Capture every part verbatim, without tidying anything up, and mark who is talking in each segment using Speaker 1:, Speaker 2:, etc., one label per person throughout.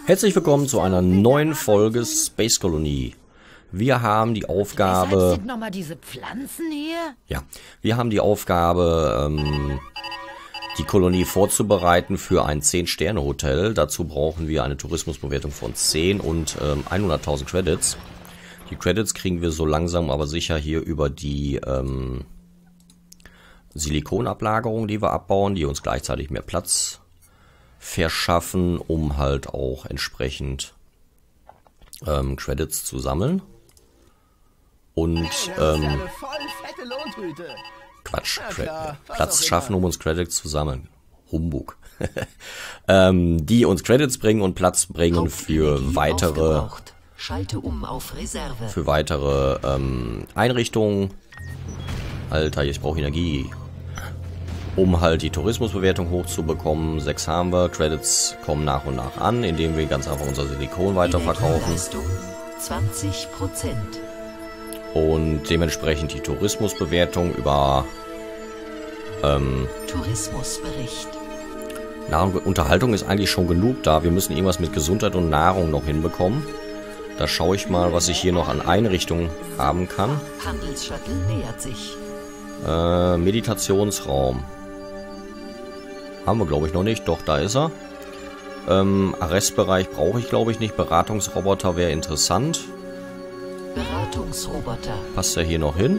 Speaker 1: Herzlich willkommen zu einer neuen Folge Space Kolonie. Wir haben die Aufgabe...
Speaker 2: Weshalb sind nochmal diese Pflanzen hier?
Speaker 1: Ja, wir haben die Aufgabe, ähm, die Kolonie vorzubereiten für ein zehn Sterne Hotel. Dazu brauchen wir eine Tourismusbewertung von zehn und ähm, hunderttausend Credits. Die Credits kriegen wir so langsam aber sicher hier über die ähm, Silikonablagerung, die wir abbauen, die uns gleichzeitig mehr Platz verschaffen, um halt auch entsprechend ähm, Credits zu sammeln. Und ähm, Quatsch, Cre Platz schaffen, um uns Credits zu sammeln. Humbug. ähm, die uns Credits bringen und Platz bringen für weitere
Speaker 3: Schalte um auf Reserve.
Speaker 1: für weitere ähm, Einrichtungen. Alter, ich brauche Energie. Um halt die Tourismusbewertung hochzubekommen. Sechs haben wir. Credits kommen nach und nach an, indem wir ganz einfach unser Silikon weiterverkaufen.
Speaker 3: zwanzig Prozent.
Speaker 1: Und dementsprechend die Tourismusbewertung über ähm,
Speaker 3: Tourismusbericht.
Speaker 1: Nahrung, Unterhaltung ist eigentlich schon genug da. Wir müssen irgendwas mit Gesundheit und Nahrung noch hinbekommen. Da schaue ich mal, was ich hier noch an Einrichtungen haben kann.
Speaker 3: Handelsshuttle nähert sich.
Speaker 1: Äh, Meditationsraum. Haben wir, glaube ich, noch nicht. Doch, da ist er. Ähm, Arrestbereich brauche ich, glaube ich, nicht. Beratungsroboter wäre interessant.
Speaker 3: Beratungsroboter.
Speaker 1: Passt er hier noch hin?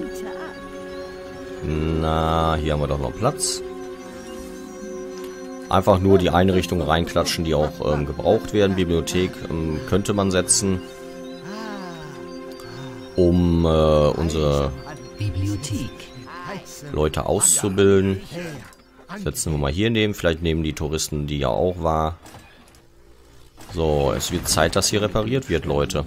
Speaker 1: Na, hier haben wir doch noch Platz. Einfach nur die Einrichtungen reinklatschen, die auch ähm, gebraucht werden. Bibliothek ähm, könnte man setzen, um äh, unsere
Speaker 3: Bibliothek.
Speaker 1: Leute auszubilden. Setzen wir mal hier neben. Vielleicht nehmen die Touristen, die ja auch war. So, es wird Zeit, dass hier repariert wird, Leute.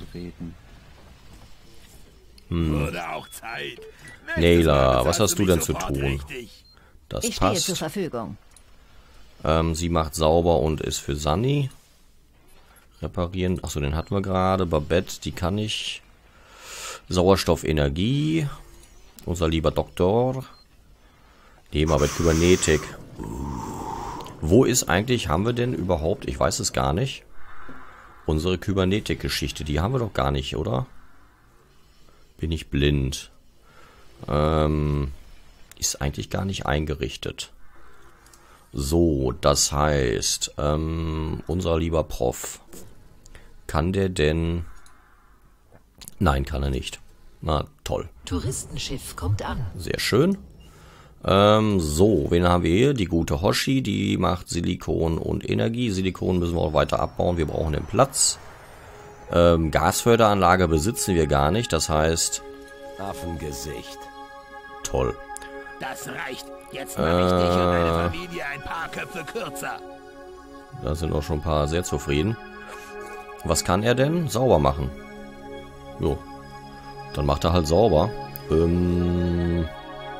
Speaker 1: Hm. Naylor, was hast du denn zu tun? Das
Speaker 2: Ich stehe
Speaker 1: passt.
Speaker 2: zur Verfügung.
Speaker 1: Ähm, sie macht sauber und ist für Sunny. Reparieren. Achso, den hatten wir gerade. Babette, die kann ich. Sauerstoffenergie. Unser lieber Doktor. Nehmen wir mit Kybernetik. Wo ist eigentlich, haben wir denn überhaupt, ich weiß es gar nicht, unsere Kybernetik-Geschichte? Die haben wir doch gar nicht, oder? Bin ich blind? Ähm, ist eigentlich gar nicht eingerichtet. So, das heißt, ähm, unser lieber Prof. Kann der denn... Nein, kann er nicht. Na, toll.
Speaker 3: Touristenschiff kommt an.
Speaker 1: Sehr schön. Ähm, so, wen haben wir hier? Die gute Hoshi, die macht Silikon und Energie. Silikon müssen wir auch weiter abbauen, wir brauchen den Platz. Ähm, Gasförderanlage besitzen wir gar nicht, das heißt...
Speaker 4: Affengesicht.
Speaker 1: Toll.
Speaker 4: Das reicht. Jetzt mache ich dich und deine Familie ein paar Köpfe kürzer.
Speaker 1: Da sind auch schon ein paar sehr zufrieden. Was kann er denn? Sauber machen. Jo. Dann macht er halt sauber. Ähm...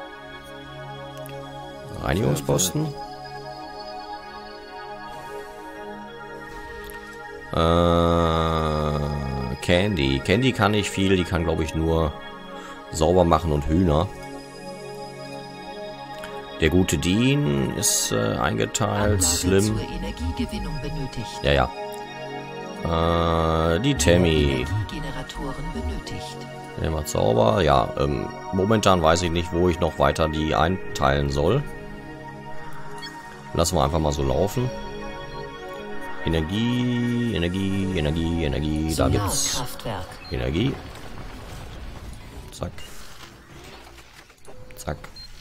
Speaker 1: Reinigungsposten. Äh, Candy. Candy kann nicht viel. Die kann, glaube ich, nur sauber machen und Hühner. Der gute Dean ist äh, eingeteilt.
Speaker 3: Anlage
Speaker 1: Slim.
Speaker 3: zur Energiegewinnung benötigt.
Speaker 1: Ja, ja. Äh, die Tammy.
Speaker 3: Energiegeneratoren benötigt.
Speaker 1: Der macht sauber. Ja, ähm, momentan weiß ich nicht, wo ich noch weiter die einteilen soll. Lassen wir einfach mal so laufen. Energie, Energie, Energie, Energie. Da gibt's
Speaker 3: Solarkraftwerk.
Speaker 1: Energie. Zack. Zack.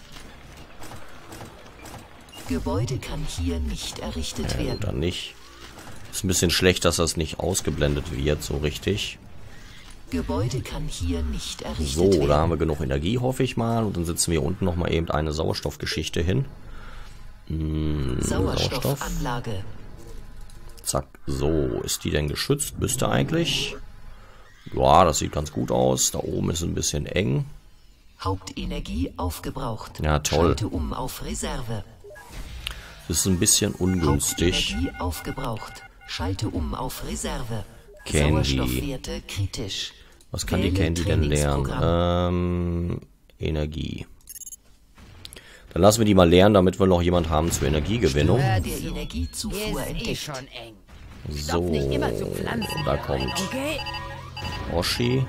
Speaker 3: Gebäude kann hier nicht errichtet
Speaker 1: Ja,
Speaker 3: werden.
Speaker 1: dann nicht. Ist ein bisschen schlecht, dass das nicht ausgeblendet wird, so richtig.
Speaker 3: Gebäude kann hier nicht errichtet
Speaker 1: So,
Speaker 3: werden.
Speaker 1: da haben wir genug Energie, hoffe ich mal. Und dann setzen wir unten nochmal eben eine Sauerstoffgeschichte hin. Hm, Sauerstoff.
Speaker 3: Sauerstoffanlage.
Speaker 1: Zack. So, ist die denn geschützt? Müsste eigentlich. Ja, das sieht ganz gut aus. Da oben ist ein bisschen eng.
Speaker 3: Hauptenergie aufgebraucht.
Speaker 1: Ja, toll.
Speaker 3: Schalte um auf Reserve.
Speaker 1: Das ist ein bisschen ungünstig.
Speaker 3: Hauptenergie aufgebraucht. Schalte um auf Reserve.
Speaker 1: Candy.
Speaker 3: Sauerstoffwerte kritisch.
Speaker 1: Was kann die
Speaker 3: Wähle
Speaker 1: Candy denn lernen?
Speaker 3: Trainingsprogramm.
Speaker 1: Ähm, Energie. Dann lassen wir die mal lernen, damit wir noch jemand haben zur Energiegewinnung.
Speaker 2: Hör
Speaker 3: Der
Speaker 2: zu.
Speaker 3: Energiezufuhr
Speaker 2: Hier ist eh
Speaker 3: entdeckt.
Speaker 2: schon eng.
Speaker 1: So,
Speaker 2: nicht immer zu Pflanzen
Speaker 1: da
Speaker 2: rein,
Speaker 1: kommt
Speaker 2: okay?
Speaker 1: Oshi.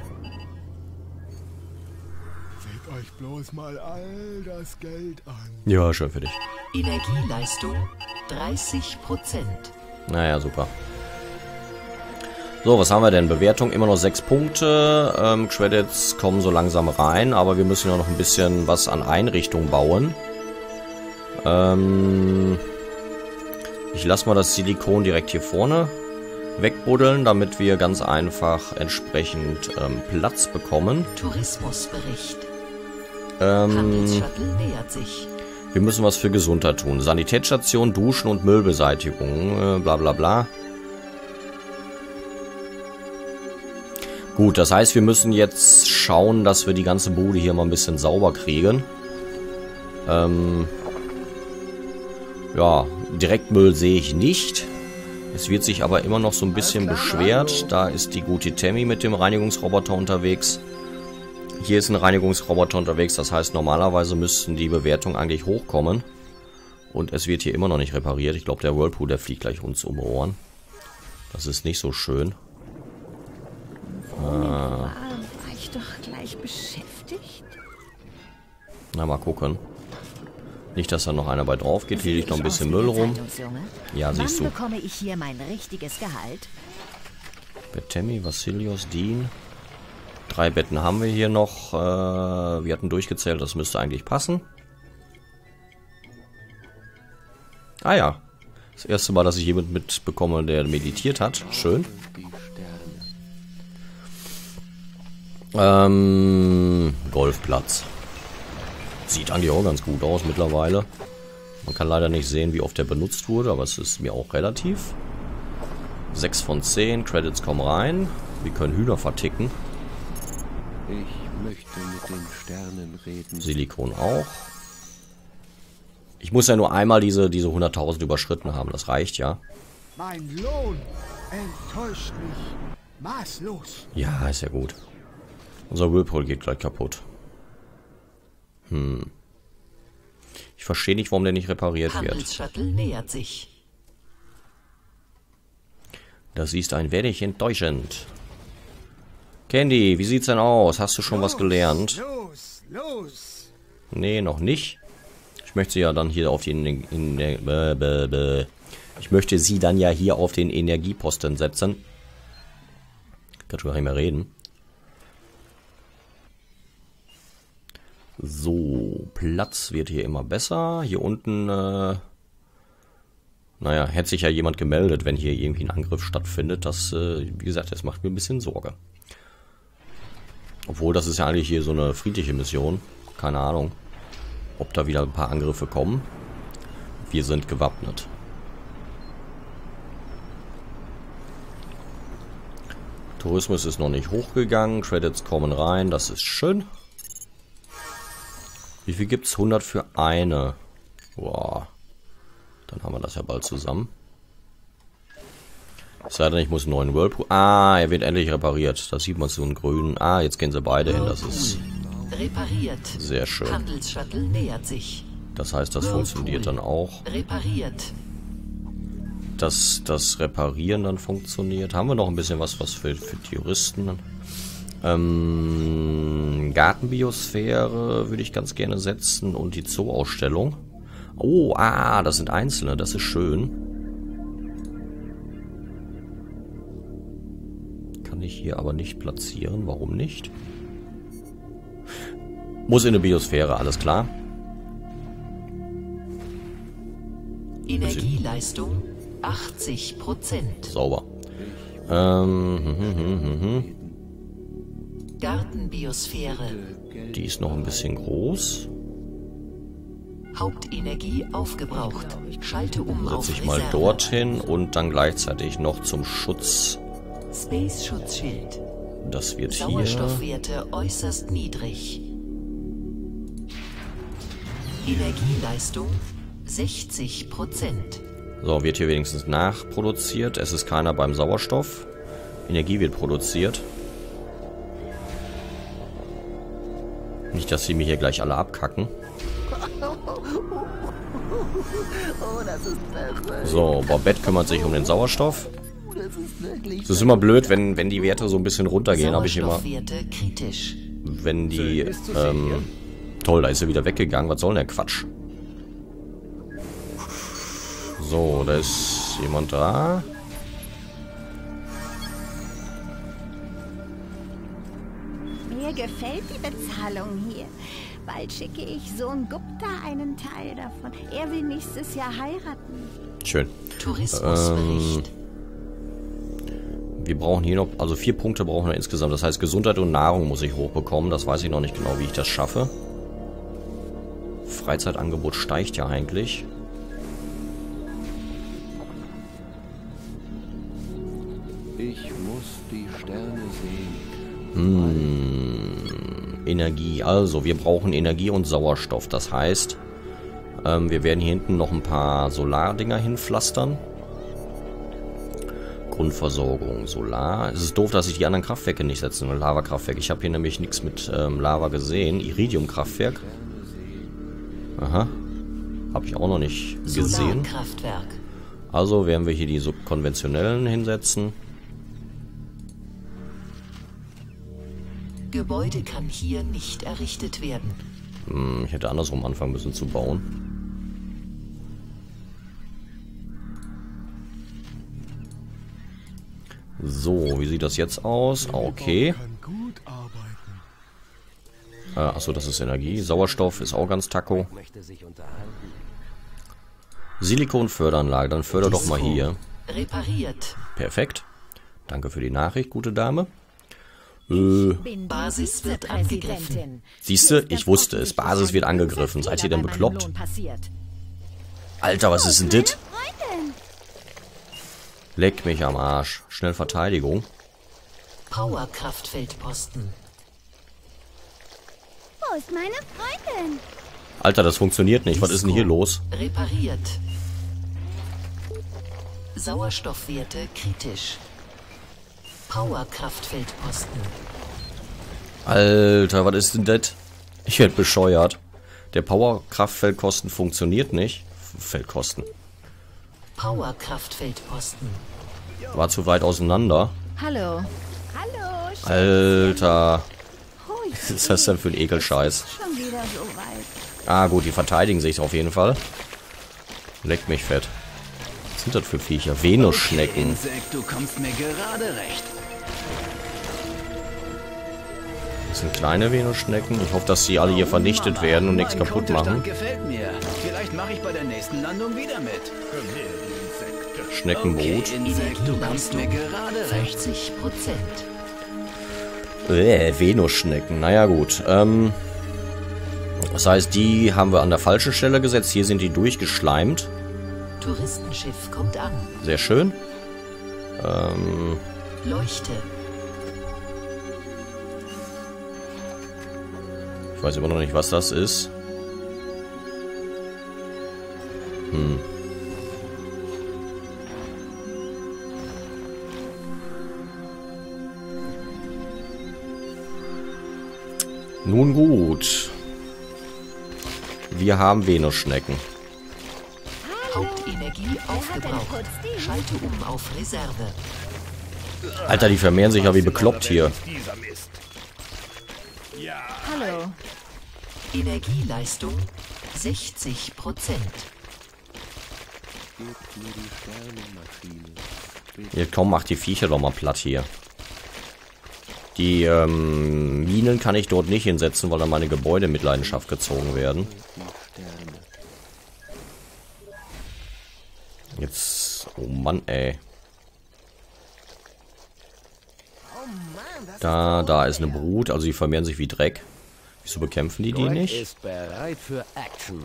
Speaker 5: Seht euch bloß mal all das Geld an.
Speaker 1: Ja, schön für dich.
Speaker 3: Energieleistung dreißig Prozent.
Speaker 1: Naja, super. So, was haben wir denn? Bewertung immer noch sechs Punkte. Ähm, Credits kommen so langsam rein, aber wir müssen ja noch ein bisschen was an Einrichtung bauen. Ähm, ich lasse mal das Silikon direkt hier vorne wegbuddeln, damit wir ganz einfach entsprechend ähm, Platz bekommen.
Speaker 3: Tourismusbericht.
Speaker 1: Ähm,
Speaker 3: Handelsshuttle nähert sich.
Speaker 1: wir müssen was für Gesundheit tun. Sanitätsstation, Duschen und Müllbeseitigung, äh, bla bla bla. Gut, das heißt, wir müssen jetzt schauen, dass wir die ganze Bude hier mal ein bisschen sauber kriegen. Ähm, ja, Direktmüll sehe ich nicht. Es wird sich aber immer noch so ein bisschen beschwert. Da ist die gute Tammy mit dem Reinigungsroboter unterwegs. Hier ist ein Reinigungsroboter unterwegs. Das heißt, normalerweise müssten die Bewertungen eigentlich hochkommen. Und es wird hier immer noch nicht repariert. Ich glaube, der Whirlpool, der fliegt gleich uns um die Ohren. Das ist nicht so schön.
Speaker 2: War ich doch gleich beschäftigt?
Speaker 1: Na, mal gucken. Nicht, dass da noch einer bei drauf geht. Hier liegt noch ein bisschen Müll rum. Ja, siehst du.
Speaker 2: Wann bekomme ich hier mein richtiges Gehalt?
Speaker 1: Betemi, Vassilios, Dean. Drei Betten haben wir hier noch. Äh, wir hatten durchgezählt, das müsste eigentlich passen. Ah ja. Das erste Mal, dass ich jemanden mitbekomme, der meditiert hat. Schön. Ähm, Golfplatz. Sieht eigentlich auch ganz gut aus mittlerweile. Man kann leider nicht sehen, wie oft der benutzt wurde, aber es ist mir auch relativ. sechs von zehn, Credits kommen rein. Wir können Hühner verticken.
Speaker 6: Ich möchte mit den Sternen reden.
Speaker 1: Silikon auch. Ich muss ja nur einmal diese, diese hunderttausend überschritten haben, das reicht ja.
Speaker 5: Mein Lohn enttäuscht mich maßlos.
Speaker 1: Ja, ist ja gut. Unser Whirlpool geht gleich kaputt. Hm. Ich verstehe nicht, warum der nicht repariert wird.
Speaker 3: Handelsshuttle nähert sich.
Speaker 1: Das ist ein wenig enttäuschend. Candy, wie sieht's denn aus? Hast du schon was gelernt?
Speaker 5: Los, los.
Speaker 1: Nee, noch nicht. Ich möchte sie ja dann hier auf den... In, in, bäh, bäh, bäh. Ich möchte sie dann ja hier auf den Energieposten setzen. Kann schon gar nicht mehr reden. So, Platz wird hier immer besser. Hier unten, äh, naja, hätte sich ja jemand gemeldet, wenn hier irgendwie ein Angriff stattfindet. Das, äh, wie gesagt, das macht mir ein bisschen Sorge. Obwohl, das ist ja eigentlich hier so eine friedliche Mission. Keine Ahnung, ob da wieder ein paar Angriffe kommen. Wir sind gewappnet. Tourismus ist noch nicht hochgegangen. Credits kommen rein, das ist schön. Wie viel gibt's? hundert für eine. Boah. Dann haben wir das ja bald zusammen. Es sei denn, ich muss einen neuen Whirlpool. Ah, er wird endlich repariert. Da sieht man so einen grünen. Ah, jetzt gehen sie beide hin. Das ist
Speaker 3: Repariert.
Speaker 1: sehr schön.
Speaker 3: Handelsshuttle nähert sich.
Speaker 1: Das heißt, das funktioniert dann auch.
Speaker 3: Repariert.
Speaker 1: Dass das Reparieren dann funktioniert. Haben wir noch ein bisschen was, was für, für die Juristen. Ähm, Gartenbiosphäre würde ich ganz gerne setzen und die Zoo-Ausstellung. Oh, ah, das sind einzelne, das ist schön. Kann ich hier aber nicht platzieren, warum nicht? Muss in eine Biosphäre, alles klar.
Speaker 3: Energieleistung achtzig Prozent.
Speaker 1: Sauber. Ähm, hm, hm, hm, hm, hm.
Speaker 3: Gartenbiosphäre.
Speaker 1: Die ist noch ein bisschen groß.
Speaker 3: Hauptenergie aufgebraucht. Schalte um auf
Speaker 1: Setze ich mal
Speaker 3: Reserve.
Speaker 1: dorthin und dann gleichzeitig noch zum Schutz.
Speaker 3: Space-Schutzschild.
Speaker 1: Das wird hier.
Speaker 3: Sauerstoffwerte äußerst niedrig. Energieleistung sechzig Prozent.
Speaker 1: So, wird hier wenigstens nachproduziert. Es ist keiner beim Sauerstoff. Energie wird produziert. Nicht, dass sie mir hier gleich alle abkacken. So, Babette kümmert sich um den Sauerstoff. Es ist immer blöd, wenn, wenn die Werte so ein bisschen runtergehen, habe ich immer.
Speaker 3: Sauerstoffwerte kritisch.
Speaker 1: Wenn die, ähm, toll, da ist er wieder weggegangen. Was soll denn der Quatsch? So, da ist jemand da.
Speaker 2: Mir gefällt die Bezahlung hier. Bald schicke ich Sohn Gupta einen Teil davon. Er will nächstes Jahr heiraten.
Speaker 1: Schön.
Speaker 3: Tourismusbericht.
Speaker 1: Wir brauchen hier noch, also vier Punkte brauchen wir insgesamt. Das heißt, Gesundheit und Nahrung muss ich hochbekommen. Das weiß ich noch nicht genau, wie ich das schaffe. Freizeitangebot steigt ja eigentlich.
Speaker 6: Ich muss die Sterne sehen.
Speaker 1: Hm, Energie. Also, wir brauchen Energie und Sauerstoff. Das heißt, ähm, wir werden hier hinten noch ein paar Solardinger hinpflastern. Grundversorgung, Solar. Es ist doof, dass ich die anderen Kraftwerke nicht setze. Ein Lava-Kraftwerk. Ich habe hier nämlich nichts mit ähm, Lava gesehen. Iridium-Kraftwerk. Aha. Habe ich auch noch nicht gesehen.
Speaker 3: Solarkraftwerk.
Speaker 1: Also werden wir hier die so konventionellen hinsetzen.
Speaker 3: Gebäude kann hier nicht errichtet werden.
Speaker 1: Hm, ich hätte andersrum anfangen müssen zu bauen. So, wie sieht das jetzt aus? Okay.
Speaker 5: Kann gut arbeiten.
Speaker 1: Äh, achso, das ist Energie. Sauerstoff ist auch ganz taco. Silikonförderanlage, dann förder doch mal hier.
Speaker 3: Repariert.
Speaker 1: Perfekt. Danke für die Nachricht, gute Dame. Äh,
Speaker 3: Basis wird angegriffen.
Speaker 1: siehste, ich wusste es. Basis wird angegriffen. Seid ihr denn bekloppt? Alter, was ist denn dit? Leck mich am Arsch. Schnell Verteidigung.
Speaker 3: Powerkraftfeldposten.
Speaker 2: Wo ist meine Freundin?
Speaker 1: Alter, das funktioniert nicht. Was ist denn hier los?
Speaker 3: Repariert. Sauerstoffwerte kritisch. Powerkraftfeldposten.
Speaker 1: Alter, was ist denn das? Ich werd bescheuert. Der Powerkraftfeldkosten funktioniert nicht. Feldkosten.
Speaker 3: Powerkraftfeldposten.
Speaker 1: War zu weit auseinander.
Speaker 2: Hallo. Hallo. Schatz.
Speaker 1: Alter.
Speaker 2: Oh, ich
Speaker 1: Was ist das denn für ein Ekelscheiß?
Speaker 2: schon wieder so weit.
Speaker 1: Ah gut, die verteidigen sich auf jeden Fall. Leckt mich fett. Was sind das für Viecher? Venusschnecken.
Speaker 4: Insekt, du kommst mir gerade recht.
Speaker 1: Das sind kleine Venusschnecken. Ich hoffe, dass sie alle hier vernichtet werden und nichts
Speaker 4: Mein
Speaker 1: kaputt
Speaker 4: Kontostand
Speaker 1: machen.
Speaker 4: gefällt mir. Vielleicht mache ich bei der nächsten Landung wieder mit.
Speaker 1: Schneckenbrot.
Speaker 4: Okay, Insekt, du kommst mir gerade recht.
Speaker 3: fünfzig Prozent.
Speaker 1: Äh, Venusschnecken. Naja gut. Ähm, das heißt, die haben wir an der falschen Stelle gesetzt. Hier sind die durchgeschleimt.
Speaker 3: Touristenschiff kommt an.
Speaker 1: Sehr schön. Ähm,
Speaker 3: Leuchte.
Speaker 1: ich weiß immer noch nicht, was das ist. Hm. Nun gut. Wir haben Venusschnecken.
Speaker 3: Hauptenergie aufgebraucht. Schalte um auf Reserve.
Speaker 1: Alter, die vermehren sich ja wie bekloppt hier.
Speaker 4: Dieser Mist.
Speaker 2: Hallo.
Speaker 3: Energieleistung sechzig Prozent.
Speaker 6: Gebt mir die Sternenmaschine.
Speaker 1: Jetzt komm, mach die Viecher doch mal platt hier. Die ähm, Minen kann ich dort nicht hinsetzen, weil dann meine Gebäude in Mitleidenschaft gezogen werden.
Speaker 6: Die Sterne.
Speaker 1: Jetzt, oh Mann, ey. Da, da ist eine Brut, also die vermehren sich wie Dreck. Wieso bekämpfen die die nicht?
Speaker 7: ist bereit für Action.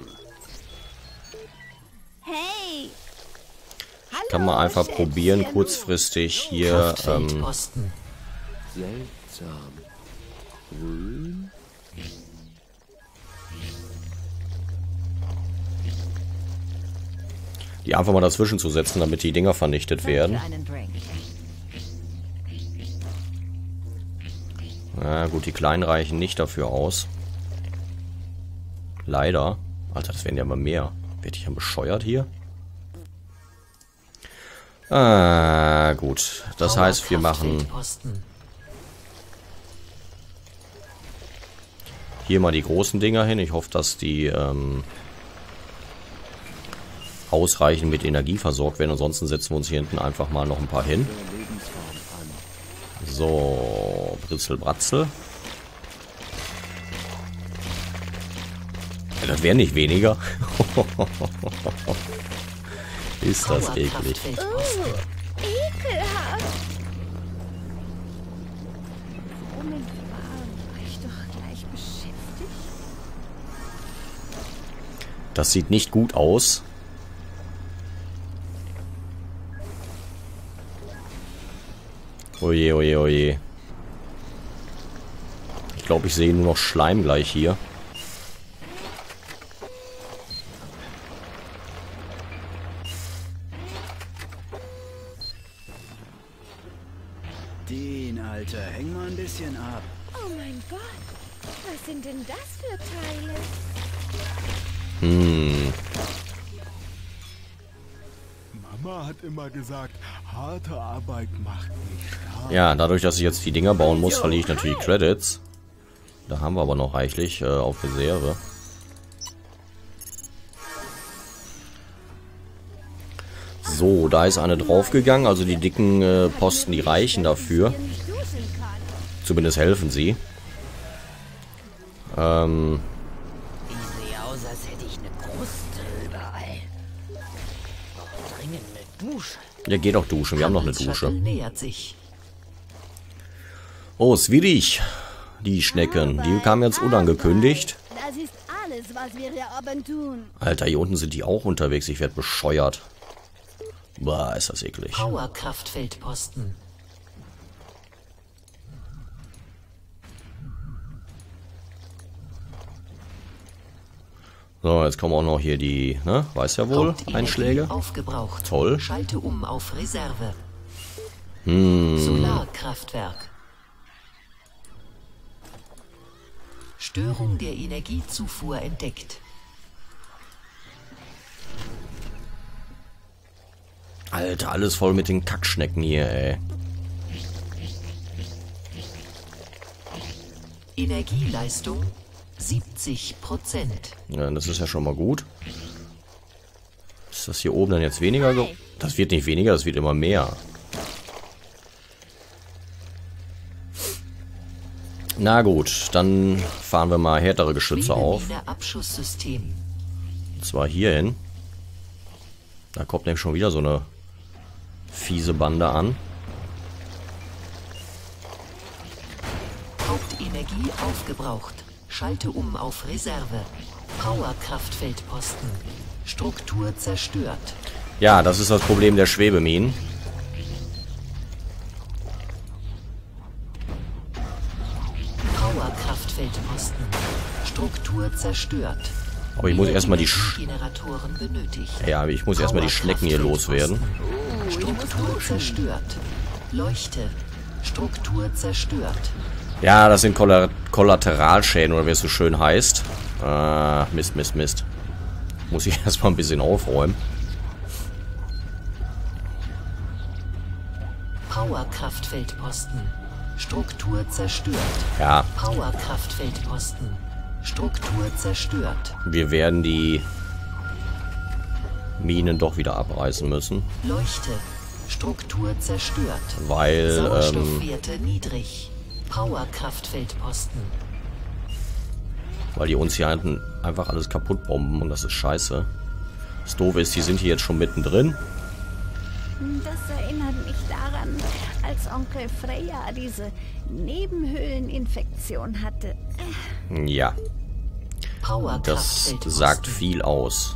Speaker 2: Hey. Hallo,
Speaker 1: Kann man einfach
Speaker 2: Schätzchen.
Speaker 1: probieren, kurzfristig hier, ähm,
Speaker 3: Kraftfeldposten.
Speaker 6: Seltsam. Grün.
Speaker 1: die einfach mal dazwischen zu setzen, damit die Dinger vernichtet werden.
Speaker 2: Für einen Drink.
Speaker 1: Na gut, die kleinen reichen nicht dafür aus. Leider. Alter, das werden ja immer mehr. Werd ich ja bescheuert hier? Ah, gut. Das heißt, wir machen hier mal die großen Dinger hin. Ich hoffe, dass die ähm, ausreichend mit Energie versorgt werden. Ansonsten setzen wir uns hier hinten einfach mal noch ein paar hin. So, Britzel, Bratzel. Ja, das wäre nicht weniger. Ist das eklig.
Speaker 2: Oh, ekelhaft. Womit war ich doch gleich beschäftigt?
Speaker 1: Das sieht nicht gut aus. Oje, oje, oje. Ich glaube, ich sehe nur noch Schleim gleich hier.
Speaker 8: Den, Alter, häng mal ein bisschen ab.
Speaker 2: Oh mein Gott, was sind denn das für Teile?
Speaker 1: Hm.
Speaker 5: Mama hat immer gesagt, harte Arbeit macht nicht stark.
Speaker 1: Ja, dadurch, dass ich jetzt die Dinger bauen muss, verliere ich natürlich Credits. Da haben wir aber noch reichlich äh, auf Reserve. So, da ist eine draufgegangen. Also die dicken äh, Posten, die reichen dafür. Zumindest helfen sie. Ähm...
Speaker 3: Ich sehe aus, als hätte ich eine Kruste überall. Brauche dringend eine Dusche.
Speaker 1: Ja, geh doch duschen. Wir haben noch eine Dusche.
Speaker 3: Nähert sich.
Speaker 1: Oh, Swedish. Die Schnecken. Die kamen jetzt unangekündigt.
Speaker 2: Das ist alles, was wir hier oben tun.
Speaker 1: Alter, hier unten sind die auch unterwegs. Ich werde bescheuert. Boah, ist das eklig.
Speaker 3: Powerkraftfeldposten.
Speaker 1: So, jetzt kommen auch noch hier die, ne? Weiß ja wohl, Einschläge.
Speaker 3: Aufgebraucht.
Speaker 1: Toll.
Speaker 3: Schalte um auf Reserve.
Speaker 1: Hm.
Speaker 3: Solarkraftwerk. Störung der Energiezufuhr entdeckt.
Speaker 1: Alter, alles voll mit den Kackschnecken hier, ey.
Speaker 3: Energieleistung siebzig Prozent.
Speaker 1: Ja, das ist ja schon mal gut. Ist das hier oben dann jetzt weniger? ge- Das wird nicht weniger, das wird immer mehr. Na gut, dann fahren wir mal härtere Geschütze auf.
Speaker 3: Abschusssystem.
Speaker 1: Und zwar hierhin. Da kommt nämlich schon wieder so eine fiese Bande an.
Speaker 3: Hauptenergie aufgebraucht. Schalte um auf Reserve. Powerkraftfeldposten. Struktur zerstört.
Speaker 1: Ja, das ist das Problem der Schwebeminen.
Speaker 3: Powerkraftfeldposten. Struktur zerstört.
Speaker 1: Aber ich muss erstmal die Sch
Speaker 3: Generatoren benötigt.
Speaker 1: Ja, ich muss erstmal die Schnecken hier loswerden.
Speaker 3: Struktur zerstört. Leuchte. Struktur zerstört.
Speaker 1: Ja, das sind Kolla Kollateralschäden, oder wie es so schön heißt. Äh, Mist, Mist, Mist. Muss ich erstmal ein bisschen aufräumen.
Speaker 3: Powerkraftfeldposten. Struktur zerstört.
Speaker 1: Ja,
Speaker 3: Powerkraftfeldposten. Struktur zerstört.
Speaker 1: wir werden die Minen doch wieder abreißen müssen.
Speaker 3: Leuchte. Struktur zerstört.
Speaker 1: Weil, ähm,
Speaker 3: Sauerstoffwerte niedrig. Powerkraftfeldposten.
Speaker 1: weil die uns hier hinten einfach alles kaputt bomben und das ist scheiße. Das Doofe ist, die sind hier jetzt schon mittendrin.
Speaker 2: Das erinnert mich daran, als Onkel Freya diese Nebenhöhleninfektion hatte.
Speaker 1: Ja, das
Speaker 3: Powerkraftfeldposten.
Speaker 1: sagt viel aus.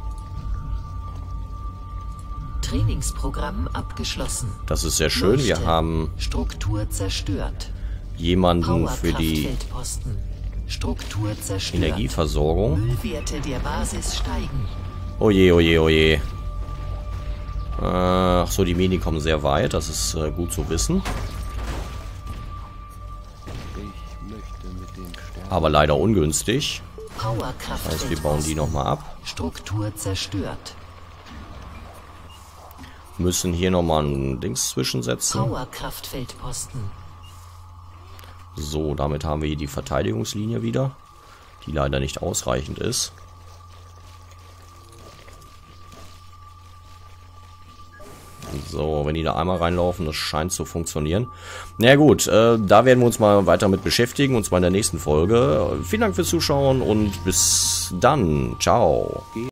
Speaker 3: Trainingsprogramm abgeschlossen.
Speaker 1: Das ist sehr schön. Wir
Speaker 3: Leuchte.
Speaker 1: haben
Speaker 3: Struktur zerstört.
Speaker 1: jemanden für die
Speaker 3: Powerkraftfeldposten. Struktur zerstört.
Speaker 1: Energieversorgung.
Speaker 3: Müllwerte der Basis steigen.
Speaker 1: Oje, oje, oje. Ach so, die Mini kommen sehr weit. Das ist äh, gut zu wissen.
Speaker 6: Ich möchte mit den Sternen.
Speaker 1: Aber leider ungünstig.
Speaker 3: Powerkraftfeldposten.
Speaker 1: Das heißt, wir bauen die nochmal ab.
Speaker 3: Struktur zerstört.
Speaker 1: Müssen hier nochmal ein Dings zwischensetzen.
Speaker 9: Powerkraftfeldposten.
Speaker 1: So, damit haben wir hier die Verteidigungslinie wieder, die leider nicht ausreichend ist. So, wenn die da einmal reinlaufen, das scheint zu funktionieren. Na ja, gut, äh, da werden wir uns mal weiter mit beschäftigen, und zwar in der nächsten Folge. Vielen Dank fürs Zuschauen und bis dann. Ciao.